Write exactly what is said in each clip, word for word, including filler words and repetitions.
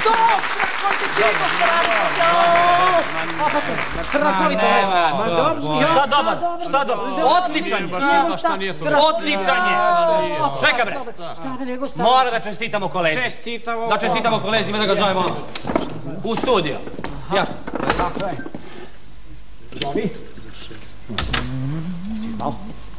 To, strahovito činimo, strahovito. A pa se, strahovito. Šta dobar, šta dobar, odličan je. Odličan je. Čekaj bre, mora da čestitamo kolezi. Da čestitamo kolezima, da ga zovemo u studio. Jasno. Tako je. Zovi. Si znao?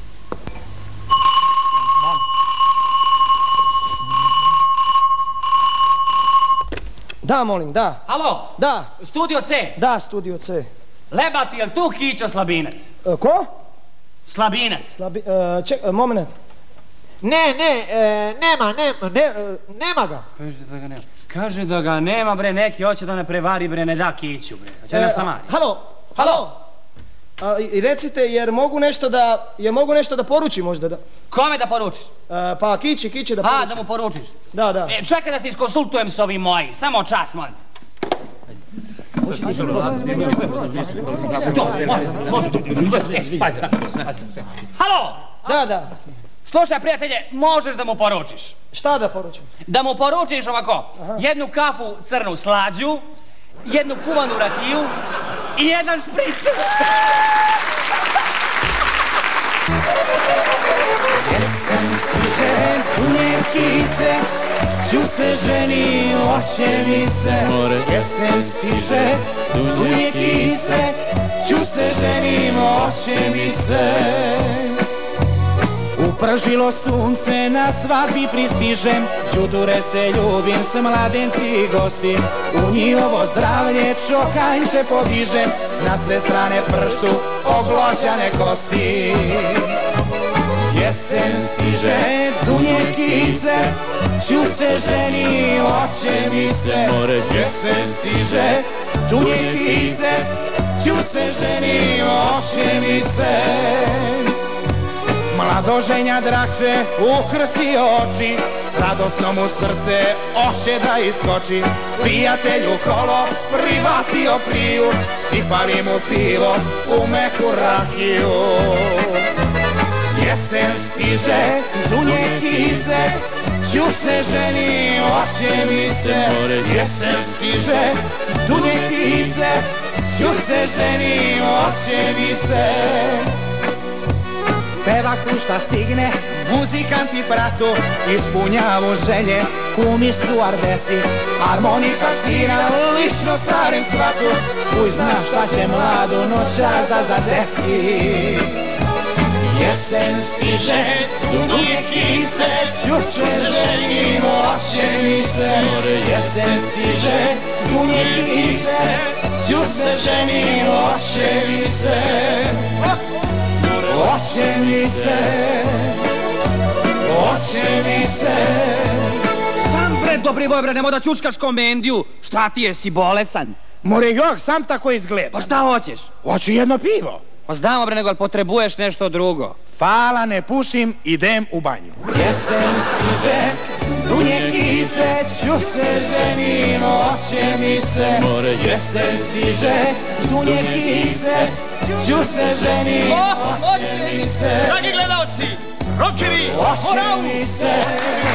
Da, molim, da. Halo? Da. Studio C? Da, Studio C. Lebati, jel tu Kićo Slabinac? Ko? Slabinac. Slabi... Ček, moment. Ne, ne, nema, nema ga. Kaže da ga nema. Kaže da ga nema, bre, neki hoće da ne prevari, bre, ne da Kiću, bre. Hoće da samari. Halo, halo. I recite, jer mogu nešto da, jer mogu nešto da poručim možda da... Kome da poručiš? Pa Kići, Kići da poručim. A, da mu poručiš? Da, da. Čekaj da se iskonsultujem s ovim moji, samo čas, molim. Halo! Da, da. Slušaj, prijatelje, možeš da mu poručiš. Šta da poručim? Da mu poručiš ovako, jednu kafu crnu slađu, jednu kuvanu rakiju i jedan špric. Jesen stiže, dunje kise, ću se ženi, hoće mi se. Jesen stiže, dunje kise, ću se ženi, hoće mi se. Upržilo sunce, na svadbi pristižem, čuture se ljubim, s mladenci i gosti. U njihovo zdravlje čokanjče podižem, na sve strane prštu oglođane kosti. Jesen stiže, dunje kise, ću se ženi, hoće mi se. Jesen stiže, dunje kise, ću se ženi, hoće mi se. Mladoženja drahče ukrsti oči, radosno mu srce oće da iskoči. Prijatelju kolo privatio priju, sipali mu pivo u meku rakiju. Jesen stiže, dunje kise, ću se ženi, hoće mi se. Jesen stiže, dunje kise, ću se ženi, hoće mi se. Peva kušta stigne, muzikanti pratu, ispunjavu želje, kumi stjuardesi. Harmonika svira lično starim svatu, uj zna šta će mladu noćas da zadesi. Jesen stiže, dunje kise, ću se ženi, hoće mi se. Jesen stiže, dunje kise, ću se ženi, hoće mi se. Hoće mi se, hoće mi se. Stan bre, dobri boj bre, nemoj da čučkaš komendiju. Šta ti je, si bolesan? More jok, sam tako izgleda. Pa šta hoćeš? Hoću jedno pivo. Pa znamo bre, nego ali potrebuješ nešto drugo. Fala, ne pušim, idem u banju. Jesen stiže, dunje kise, ću se ženi, hoće mi se. Jesen stiže, dunje kise, ću se ženi, hoće mi se. Dragi gledalci, rockeri, hoće mi se.